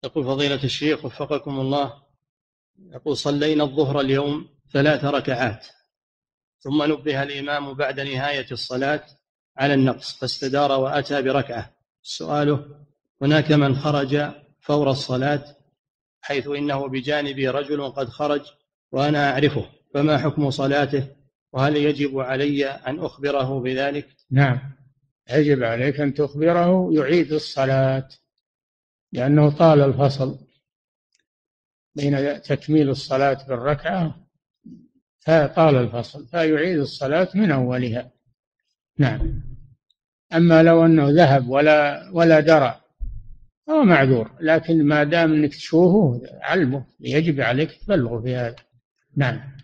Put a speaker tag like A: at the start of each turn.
A: يقول فضيلة الشيخ وفقكم الله، يقول صلينا الظهر اليوم 3 ركعات، ثم نبه الإمام بعد نهاية الصلاة على النقص فاستدار وأتى بركعة. سؤاله: هناك من خرج فور الصلاة حيث إنه بجانبي رجل قد خرج وأنا أعرفه، فما حكم صلاته؟ وهل يجب علي أن أخبره بذلك؟
B: نعم، يجب عليك أن تخبره يعيد الصلاة، لأنه طال الفصل بين تكميل الصلاة بالركعة، فطال الفصل فيعيد الصلاة من أولها. نعم. أما لو أنه ذهب ولا درى هو معذور، لكن ما دام أنك تشوفه علمه، يجب عليك تبلغه في هذا. نعم.